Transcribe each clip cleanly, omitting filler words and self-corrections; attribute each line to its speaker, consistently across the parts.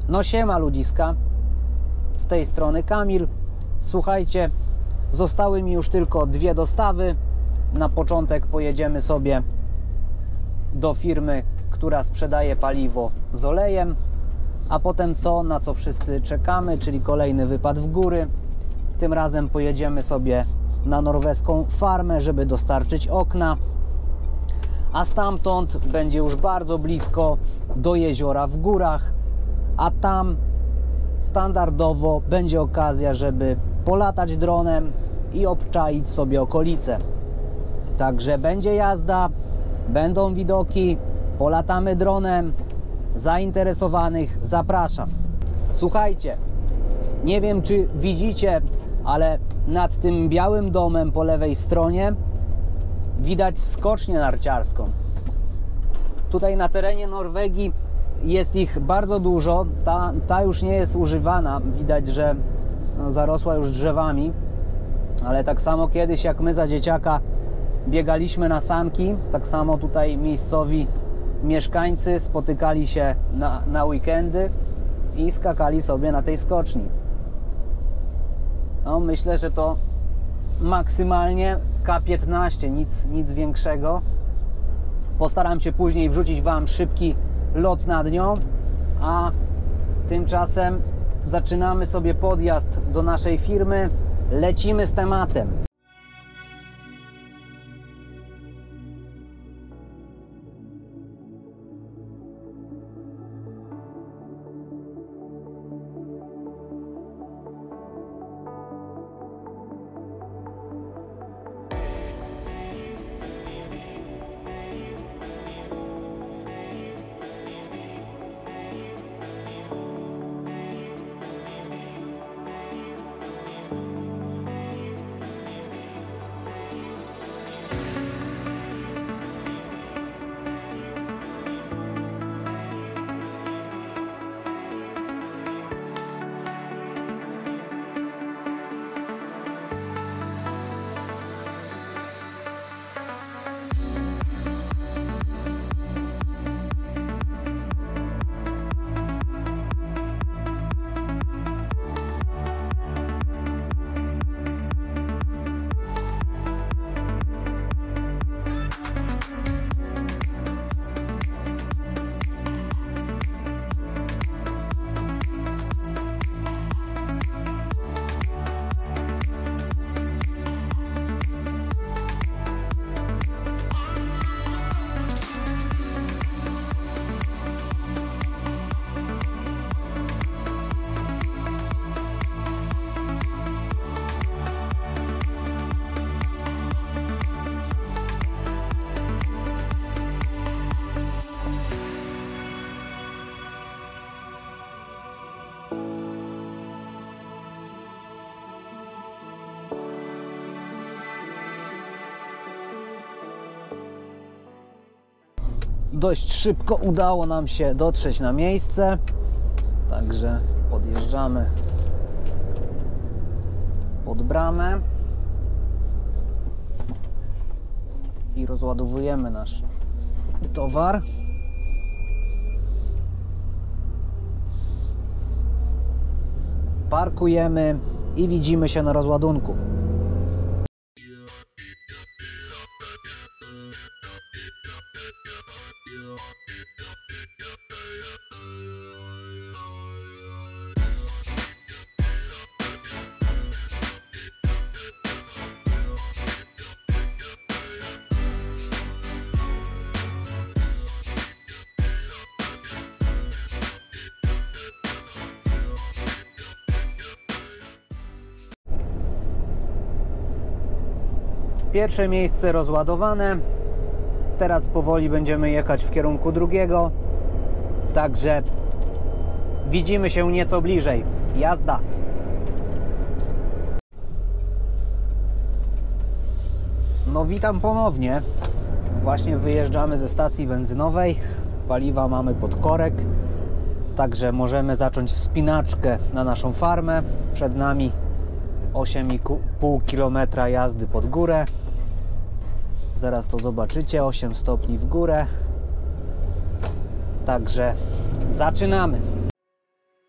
Speaker 1: No siema ludziska, z tej strony Kamil. Słuchajcie, zostały mi już tylko 2 dostawy. Na początek pojedziemy sobie do firmy, która sprzedaje paliwo z olejem, a potem to, na co wszyscy czekamy, czyli kolejny wypad w góry. Tym razem pojedziemy sobie na norweską farmę, żeby dostarczyć okna, a stamtąd będzie już bardzo blisko do jeziora w górach, a tam standardowo będzie okazja, żeby polatać dronem i obczaić sobie okolice. Także będzie jazda, będą widoki, polatamy dronem. Zainteresowanych zapraszam. Słuchajcie, nie wiem czy widzicie, ale nad tym białym domem po lewej stronie widać skocznię narciarską. Tutaj na terenie Norwegii jest ich bardzo dużo. Ta już nie jest używana. Widać, że zarosła już drzewami. Ale tak samo kiedyś, jak my za dzieciaka biegaliśmy na sanki, tak samo tutaj miejscowi mieszkańcy spotykali się na weekendy i skakali sobie na tej skoczni. No, myślę, że to maksymalnie K15, nic większego. Postaram się później wrzucić Wam szybki lot nad nią, a tymczasem zaczynamy sobie podjazd do naszej firmy. Lecimy z tematem. Dość szybko udało nam się dotrzeć na miejsce, także podjeżdżamy pod bramę i rozładowujemy nasz towar. Parkujemy i widzimy się na rozładunku. Pierwsze miejsce rozładowane. Teraz powoli będziemy jechać w kierunku drugiego. Także widzimy się nieco bliżej. Jazda! No witam ponownie. Właśnie wyjeżdżamy ze stacji benzynowej. Paliwa mamy pod korek. Także możemy zacząć wspinaczkę na naszą farmę. Przed nami 8,5 km jazdy pod górę. Zaraz to zobaczycie, 8 stopni w górę. Także zaczynamy.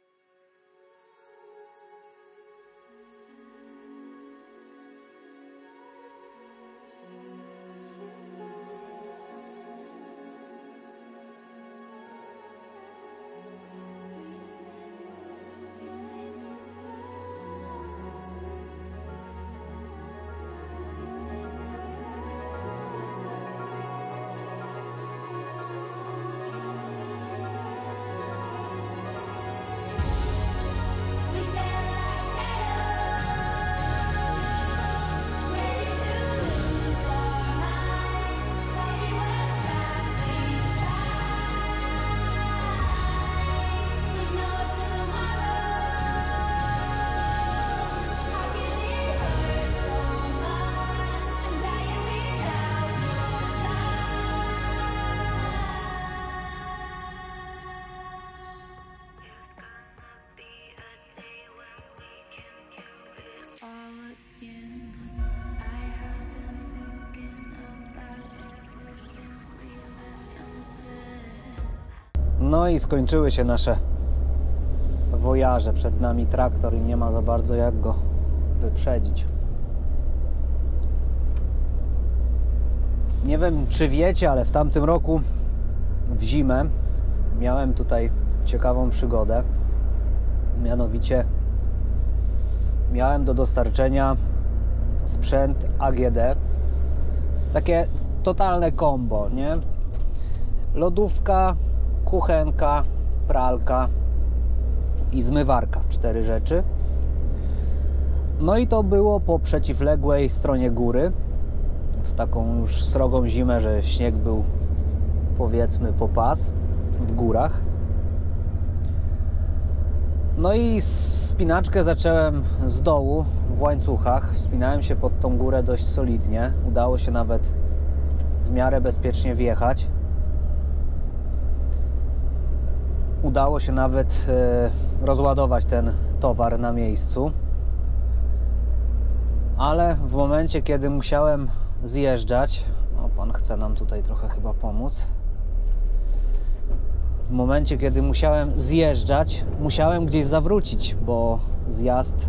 Speaker 1: No i skończyły się nasze wojaże. Przed nami traktor i nie ma za bardzo jak go wyprzedzić. Nie wiem, czy wiecie, ale w tamtym roku w zimę miałem tutaj ciekawą przygodę. Mianowicie miałem do dostarczenia sprzęt AGD. Takie totalne combo, nie? Lodówka, kuchenka, pralka i zmywarka. 4 rzeczy. No i to było po przeciwległej stronie góry. W taką już srogą zimę, że śnieg był, powiedzmy, po pas w górach. No i wspinaczkę zacząłem z dołu w łańcuchach. Wspinałem się pod tą górę dość solidnie. Udało się nawet w miarę bezpiecznie wjechać. Udało się nawet rozładować ten towar na miejscu. Ale w momencie, kiedy musiałem zjeżdżać, o, pan chce nam tutaj trochę chyba pomóc. W momencie, kiedy musiałem zjeżdżać, musiałem gdzieś zawrócić, bo zjazd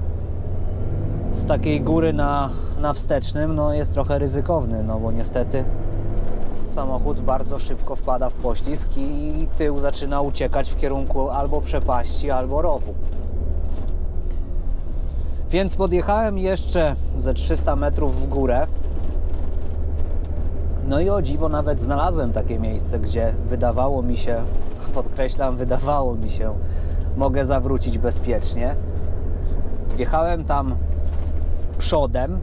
Speaker 1: z takiej góry na wstecznym no, jest trochę ryzykowny, no bo niestety samochód bardzo szybko wpada w poślizg i tył zaczyna uciekać w kierunku albo przepaści, albo rowu. Więc podjechałem jeszcze ze 300 metrów w górę. No i o dziwo nawet znalazłem takie miejsce, gdzie wydawało mi się, podkreślam, wydawało mi się, mogę zawrócić bezpiecznie. Wjechałem tam przodem.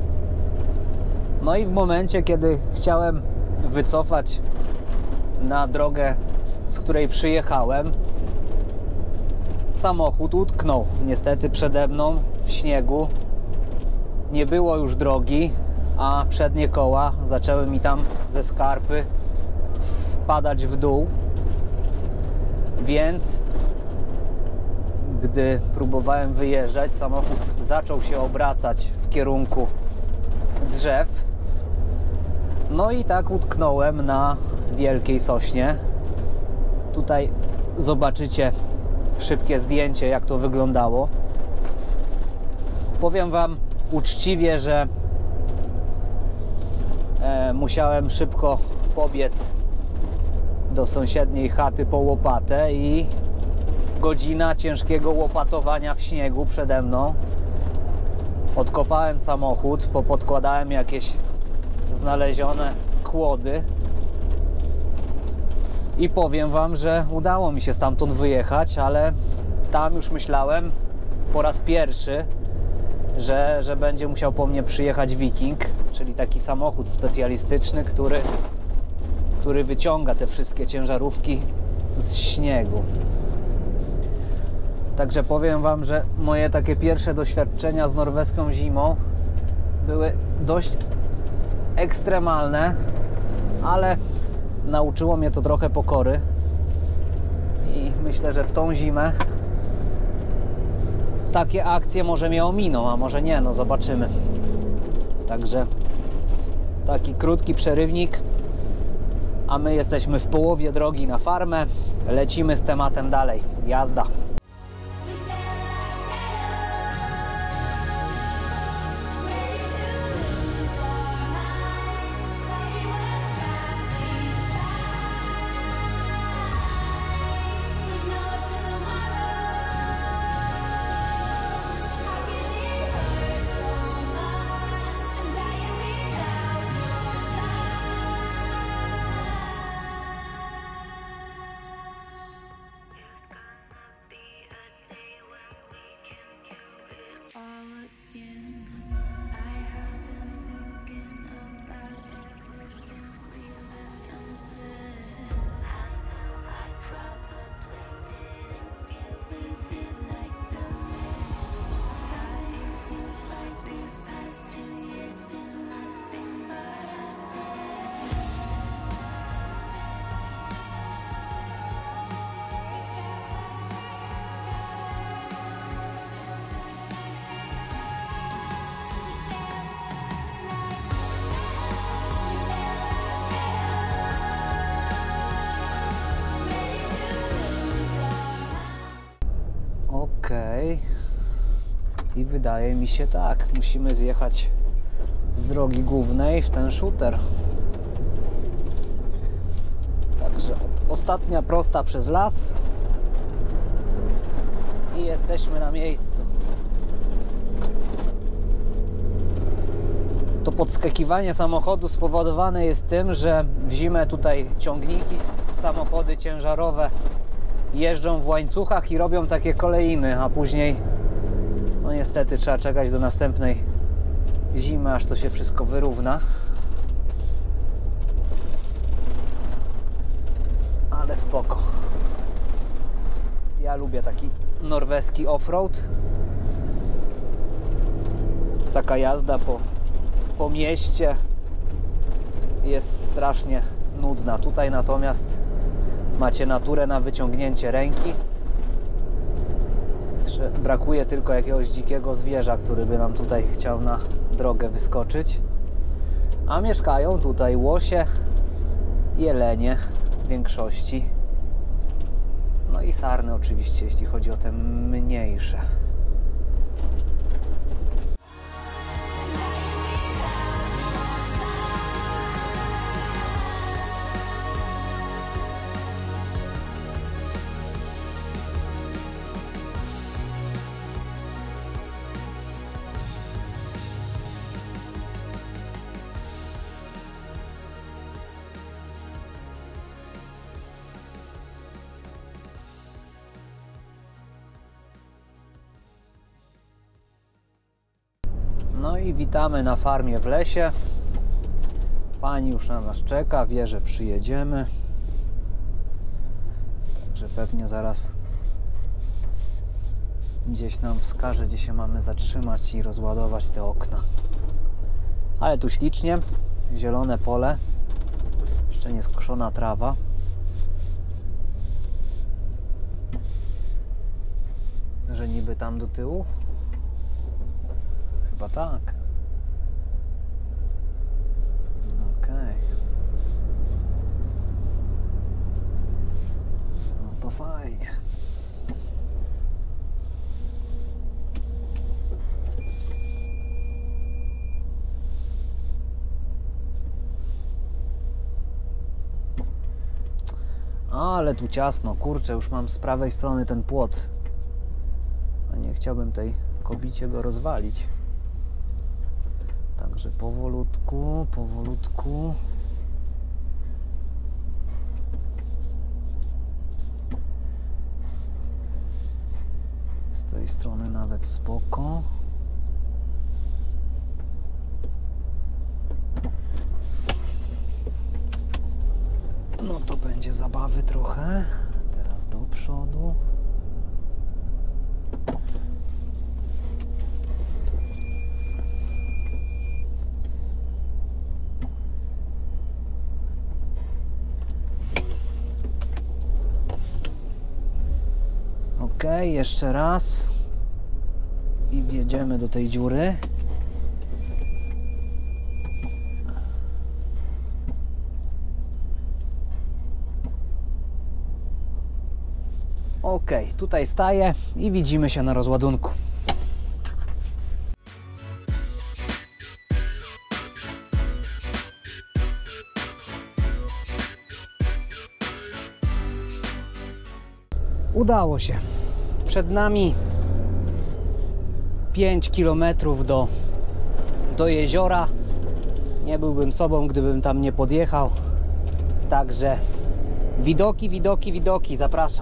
Speaker 1: No i w momencie, kiedy chciałem wycofać na drogę, z której przyjechałem, samochód utknął niestety przede mną w śniegu. Nie było już drogi, a przednie koła zaczęły mi tam ze skarpy wpadać w dół. Więc gdy próbowałem wyjeżdżać, samochód zaczął się obracać w kierunku drzew. No i tak utknąłem na wielkiej sośnie. Tutaj zobaczycie szybkie zdjęcie, jak to wyglądało. Powiem Wam uczciwie, że musiałem szybko pobiec do sąsiedniej chaty po łopatę i godzina ciężkiego łopatowania w śniegu przede mną. Odkopałem samochód, popodkładałem jakieś znalezione kłody i powiem Wam, że udało mi się stamtąd wyjechać, ale tam już myślałem po raz pierwszy, że będzie musiał po mnie przyjechać Viking, czyli taki samochód specjalistyczny, który wyciąga te wszystkie ciężarówki z śniegu. Także powiem Wam, że moje takie pierwsze doświadczenia z norweską zimą były dość ekstremalne, ale nauczyło mnie to trochę pokory i myślę, że w tą zimę takie akcje może mnie ominą, a może nie, no zobaczymy. Także taki krótki przerywnik, a my jesteśmy w połowie drogi na farmę. Lecimy z tematem dalej. Jazda! Okej. I wydaje mi się tak, musimy zjechać z drogi głównej w ten shooter. Także ostatnia prosta przez las i jesteśmy na miejscu. To podskakiwanie samochodu spowodowane jest tym, że w zimę tutaj ciągniki, samochody ciężarowe jeżdżą w łańcuchach i robią takie kolejny, a później no niestety trzeba czekać do następnej zimy, aż to się wszystko wyrówna. Ale spoko. Ja lubię taki norweski offroad. Taka jazda po mieście jest strasznie nudna. Tutaj natomiast macie naturę na wyciągnięcie ręki. Jeszcze brakuje tylko jakiegoś dzikiego zwierza, który by nam tutaj chciał na drogę wyskoczyć. A mieszkają tutaj łosie, jelenie w większości. No i sarny oczywiście, jeśli chodzi o te mniejsze. No i witamy na farmie w lesie. Pani już na nas czeka, wie, że przyjedziemy. Także pewnie zaraz gdzieś nam wskaże, gdzie się mamy zatrzymać i rozładować te okna. Ale tu ślicznie, zielone pole, jeszcze nie skoszona trawa. Że niby tam do tyłu? Chyba tak. Okej. No to fajnie. Ale tu ciasno, kurczę, już mam z prawej strony ten płot. A nie chciałbym tej kobicie go rozwalić. Także powolutku, powolutku. Z tej strony nawet spoko. No to będzie zabawy trochę. Teraz do przodu. Ok, jeszcze raz i wjedziemy do tej dziury. Ok, tutaj staję i widzimy się na rozładunku. Udało się. Przed nami 5 km do jeziora. Nie byłbym sobą, gdybym tam nie podjechał. Także widoki, widoki, widoki. Zapraszam.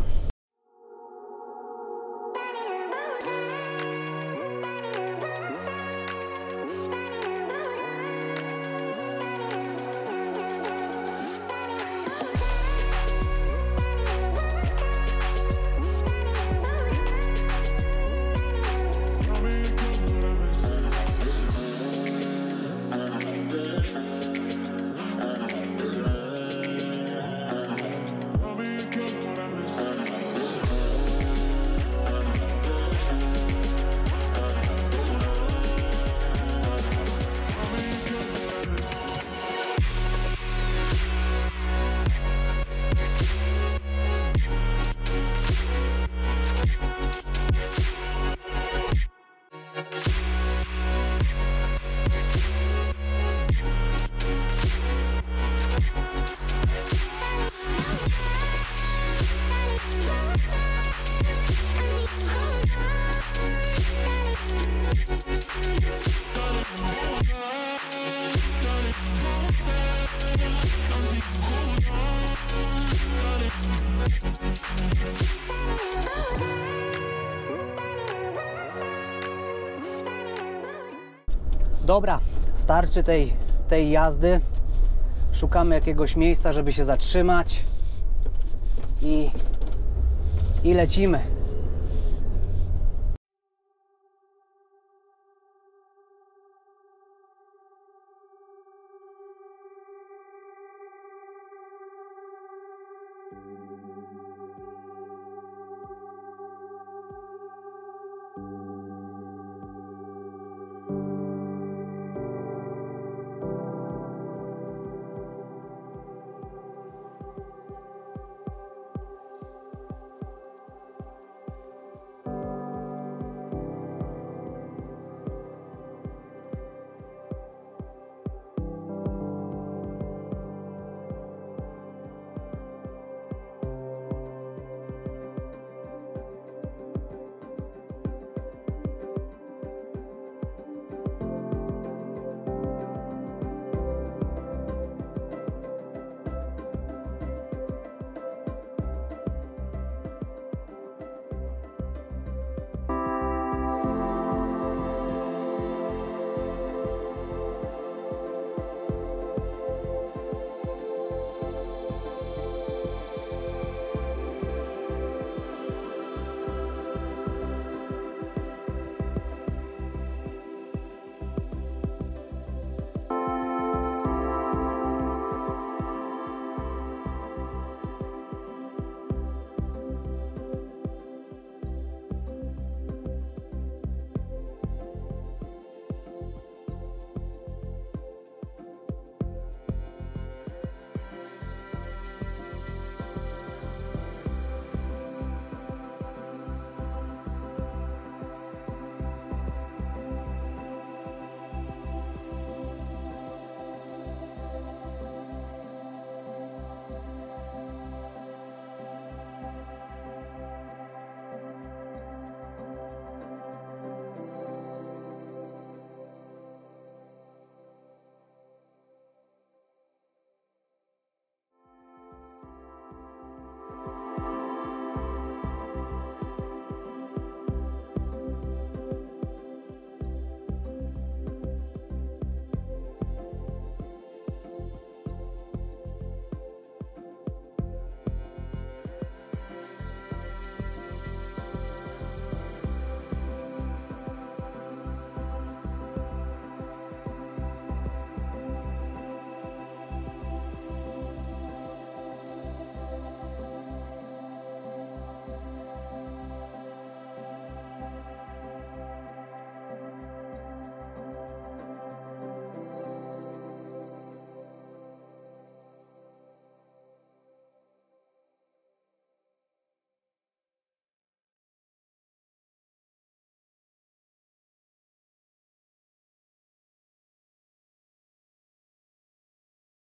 Speaker 1: Dobra, starczy tej jazdy. Szukamy jakiegoś miejsca, żeby się zatrzymać i lecimy.